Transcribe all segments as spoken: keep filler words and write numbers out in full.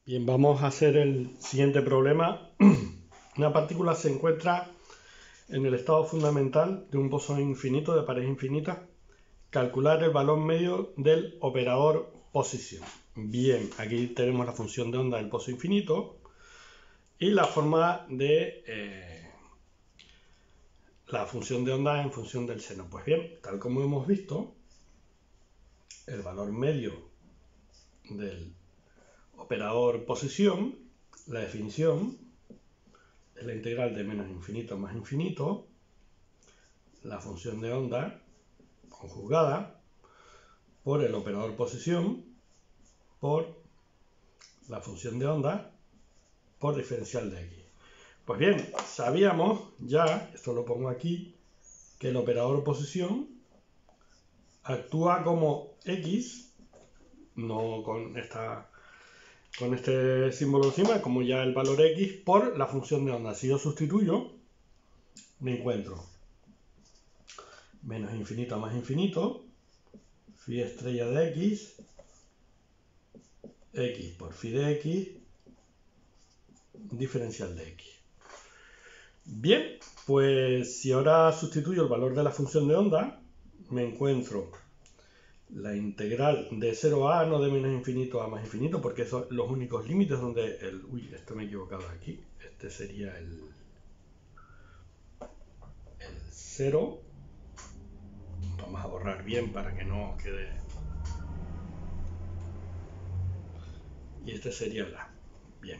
Bien, vamos a hacer el siguiente problema. Una partícula se encuentra en el estado fundamental de un bosón infinito de pared infinita. Calcular el valor medio del operador posición. Bien, aquí tenemos la función de onda del bosón infinito y la forma de eh, la función de onda en función del seno. Pues bien, tal como hemos visto, el valor medio del operador posición, la definición es la integral de menos infinito más infinito, la función de onda conjugada por el operador posición por la función de onda por diferencial de x. Pues bien, sabíamos ya, esto lo pongo aquí, que el operador posición actúa como x, no con esta con este símbolo encima, como ya el valor x, por la función de onda. Si yo sustituyo, me encuentro menos infinito más infinito, phi estrella de x, x por phi de x, diferencial de x. Bien, pues si ahora sustituyo el valor de la función de onda, me encuentro la integral de cero a, no de menos infinito a más infinito, porque son los únicos límites donde el... Uy, esto me he equivocado aquí. Este sería el... el cero. Vamos a borrar bien para que no quede... Y este sería el a. Bien.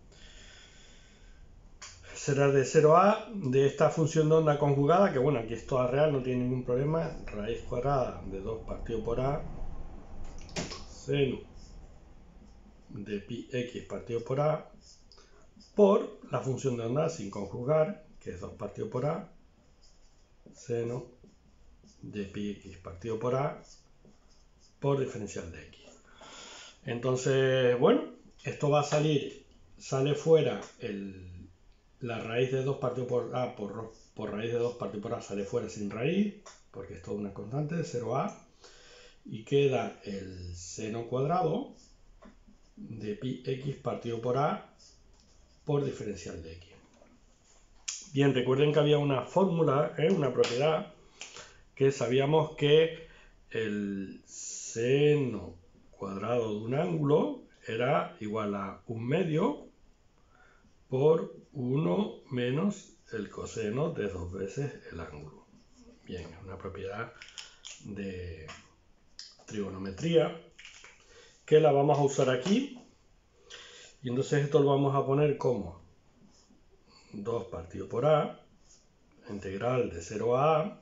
Será de cero a de esta función de onda conjugada, que bueno, aquí es toda real, no tiene ningún problema. Raíz cuadrada de dos partido por a, seno de pi x partido por a, por la función de onda sin conjugar, que es dos partido por a, seno de pi x partido por a, por diferencial de x. Entonces, bueno, esto va a salir, sale fuera el, la raíz de dos partido por a por, por raíz de dos partido por a sale fuera sin raíz, porque es toda una constante de cero a, y queda el seno cuadrado de pi x partido por a por diferencial de x. Bien, recuerden que había una fórmula, ¿eh? una propiedad, que sabíamos que el seno cuadrado de un ángulo era igual a un medio por uno menos el coseno de dos veces el ángulo. Bien, es una propiedad de trigonometría que la vamos a usar aquí. Y entonces esto lo vamos a poner como dos partido por a, integral de cero a a,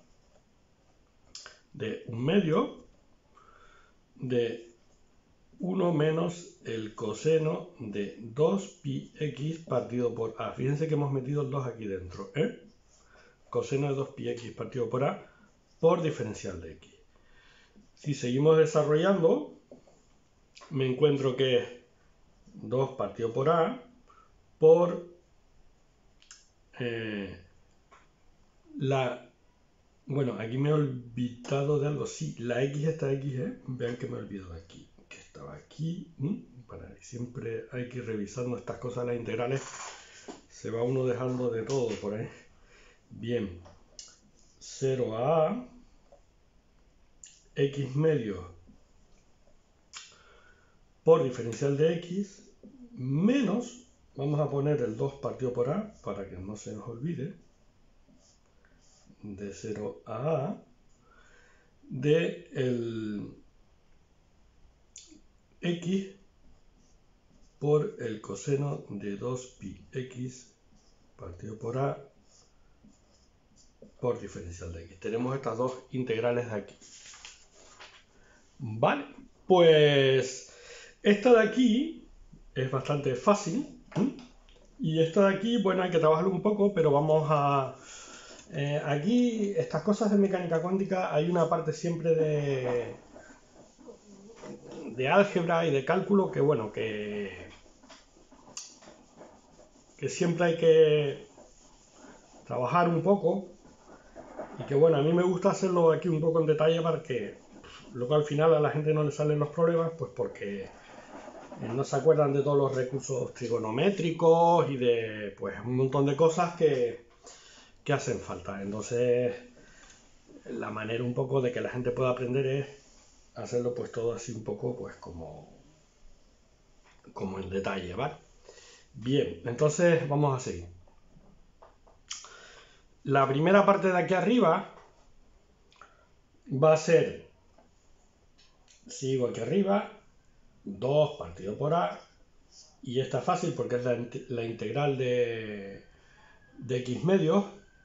de un medio de uno menos el coseno de dos pi x partido por a. Fíjense que hemos metido el dos aquí dentro, ¿eh? Coseno de dos pi x partido por a por diferencial de x. Si seguimos desarrollando, me encuentro que es dos partido por a por eh, la... Bueno, aquí me he olvidado de algo. Sí, la x está aquí, ¿eh? Vean que me he olvidado de aquí. Que estaba aquí. ¿Mm? Para siempre hay que ir revisando estas cosas, las integrales. Se va uno dejando de todo por ahí. Bien. cero a a. X medio por diferencial de x. Menos. Vamos a poner el dos partido por a. Para que no se nos olvide. De cero a a. De el x por el coseno de dos pi x partido por a por diferencial de x. Tenemos estas dos integrales de aquí. Vale, pues esta de aquí es bastante fácil. ¿Mm? Y esta de aquí, bueno, hay que trabajarlo un poco, pero vamos a... Eh, aquí, estas cosas de mecánica cuántica, hay una parte siempre de... de álgebra y de cálculo que, bueno, que... que siempre hay que trabajar un poco y que bueno, a mí me gusta hacerlo aquí un poco en detalle para que luego al final a la gente no le salen los problemas, pues porque eh, no se acuerdan de todos los recursos trigonométricos y de pues un montón de cosas que, que hacen falta. Entonces, la manera un poco de que la gente pueda aprender es hacerlo pues todo así un poco pues como, como en detalle, ¿vale? Bien, entonces vamos a seguir. La primera parte de aquí arriba va a ser, sigo aquí arriba, dos partido por A, y esta es fácil porque es la, la integral de, de x medios.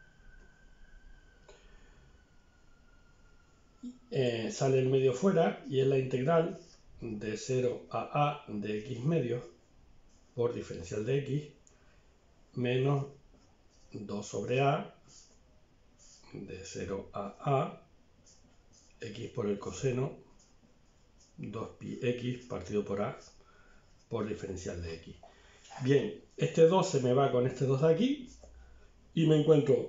Eh, sale el medio fuera y es la integral de cero a a de x medios por diferencial de x menos dos sobre a de cero a a x por el coseno dos pi x partido por a por diferencial de x. Bien, este dos se me va con este dos de aquí y me encuentro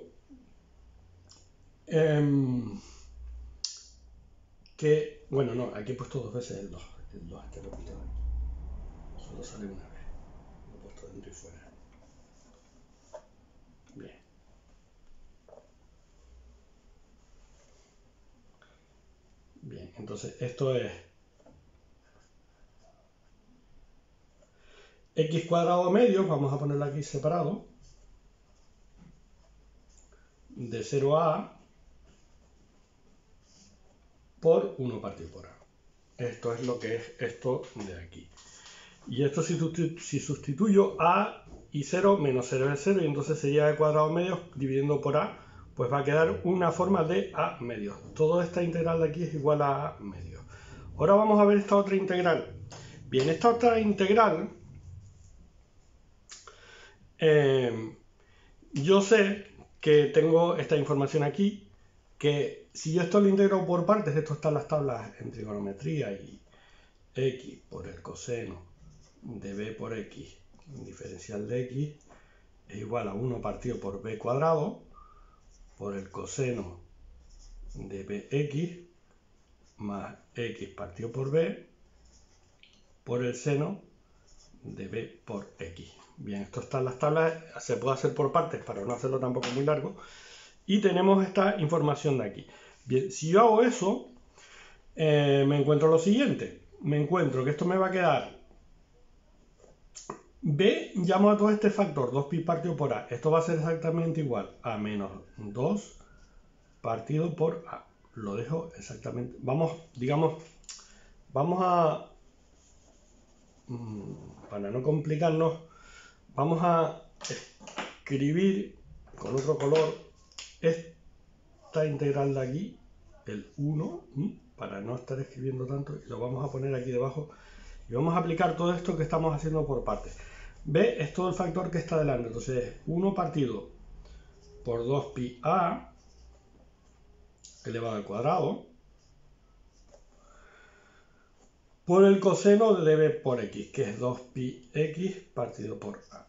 eh, que, bueno, no, aquí he puesto dos veces el dos, el dos este lo he quitado aquí, solo sale una vez, lo he puesto dentro y fuera. Bien. Bien, entonces esto es x cuadrado medios, vamos a ponerlo aquí separado, de cero a a por uno partido por a. Esto es lo que es esto de aquí. Y esto si, si sustituyo a y cero menos cero es cero, y entonces sería e cuadrado medios dividiendo por a, pues va a quedar una forma de a medios. Toda esta integral de aquí es igual a a medios. Ahora vamos a ver esta otra integral. Bien, esta otra integral, eh, yo sé que tengo esta información aquí, que si yo esto lo integro por partes, esto está en las tablas en trigonometría, y x por el coseno de b por x, diferencial de x, es igual a uno partido por b cuadrado, por el coseno de bx, más x partido por b, por el seno de b por x. Bien, esto está en las tablas, se puede hacer por partes para no hacerlo tampoco muy largo. Y tenemos esta información de aquí. Bien, si yo hago eso, eh, me encuentro lo siguiente. Me encuentro que esto me va a quedar b, llamo a todo este factor, dos pi partido por a. Esto va a ser exactamente igual a menos dos partido por a. Lo dejo exactamente. Vamos, digamos, vamos a, para no complicarnos, vamos a escribir con otro color esta integral de aquí, el uno, para no estar escribiendo tanto, y lo vamos a poner aquí debajo y vamos a aplicar todo esto que estamos haciendo por partes. B es todo el factor que está delante, entonces uno partido por dos pi a elevado al cuadrado por el coseno de b por x, que es dos pi x partido por a,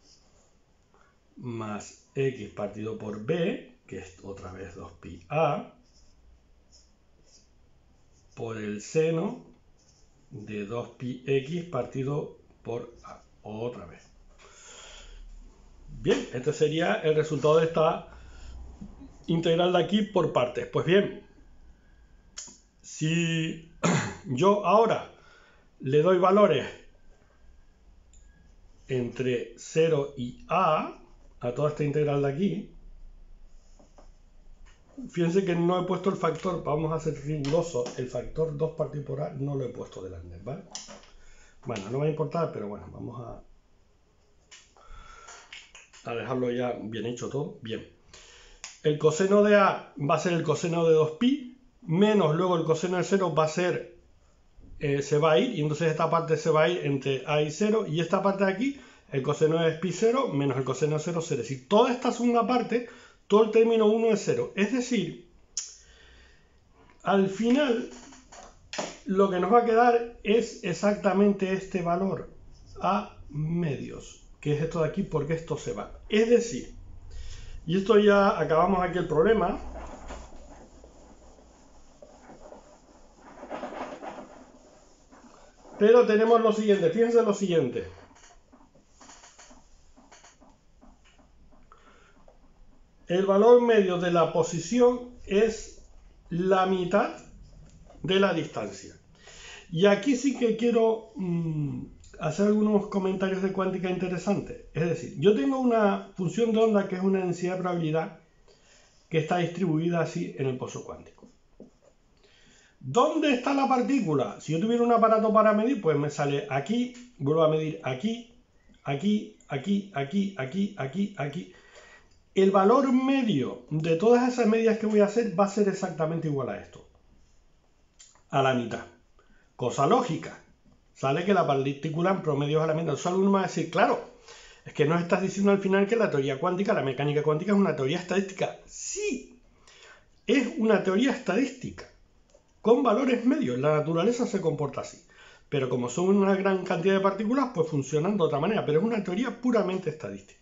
más x partido por b, que es otra vez dos pi a, por el seno de dos pi x partido por a, otra vez. Bien, este sería el resultado de esta integral de aquí por partes. Pues bien, si yo ahora le doy valores entre cero y a a toda esta integral de aquí, fíjense que no he puesto el factor, vamos a ser rigurosos, el factor dos partido por a no lo he puesto delante, ¿vale? Bueno, no va a importar, pero bueno, vamos a, a dejarlo ya bien hecho todo. Bien, el coseno de a va a ser el coseno de dos pi, menos luego el coseno de cero va a ser, eh, se va a ir, y entonces esta parte se va a ir entre a y cero, y esta parte de aquí, el coseno es pi cero menos el coseno de cero, cero. Es decir, toda esta segunda parte, todo el término uno es cero. Es decir, al final, lo que nos va a quedar es exactamente este valor, a medios, que es esto de aquí, porque esto se va. Es decir, y esto ya acabamos aquí el problema. Pero tenemos lo siguiente, fíjense lo siguiente. El valor medio de la posición es la mitad de la distancia. Y aquí sí que quiero mmm, hacer algunos comentarios de cuántica interesantes. Es decir, yo tengo una función de onda que es una densidad de probabilidad que está distribuida así en el pozo cuántico. ¿Dónde está la partícula? Si yo tuviera un aparato para medir, pues me sale aquí, vuelvo a medir aquí, aquí, aquí, aquí, aquí, aquí, aquí. El valor medio de todas esas medidas que voy a hacer va a ser exactamente igual a esto. A la mitad. Cosa lógica. Sale que la partícula en promedio es a la mitad. Solo uno va a decir, claro, es que nos estás diciendo al final que la teoría cuántica, la mecánica cuántica es una teoría estadística. Sí, es una teoría estadística, con valores medios. La naturaleza se comporta así. Pero como son una gran cantidad de partículas, pues funcionan de otra manera. Pero es una teoría puramente estadística.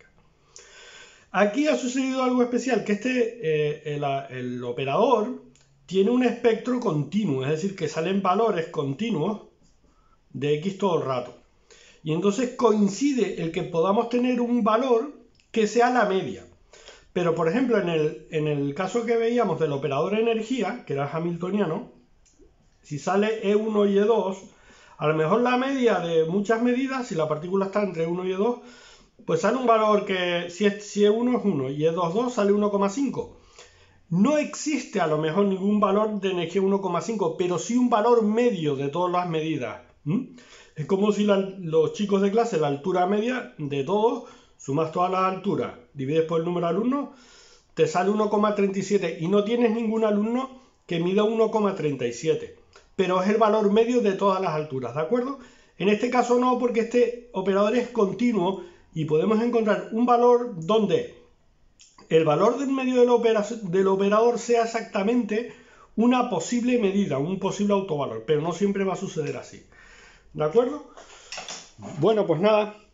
Aquí ha sucedido algo especial, que este, eh, el, el operador tiene un espectro continuo, es decir, que salen valores continuos de X todo el rato. Y entonces coincide el que podamos tener un valor que sea la media. Pero, por ejemplo, en el, en el caso que veíamos del operador energía, que era hamiltoniano, si sale E uno y E dos, a lo mejor la media de muchas medidas, si la partícula está entre uno y E dos, pues sale un valor que, si, es, si E uno es uno y E dos, dos, sale uno coma cinco. No existe a lo mejor ningún valor de energía uno coma cinco, pero sí un valor medio de todas las medidas. ¿Mm? Es como si la, los chicos de clase, la altura media de todos, sumas todas las alturas, divides por el número de alumnos, te sale uno coma treinta y siete y no tienes ningún alumno que mida uno coma treinta y siete. Pero es el valor medio de todas las alturas, ¿de acuerdo? En este caso no, porque este operador es continuo y podemos encontrar un valor donde el valor del medio del, opera, del operador sea exactamente una posible medida, un posible autovalor, pero no siempre va a suceder así. ¿De acuerdo? Bueno, pues nada,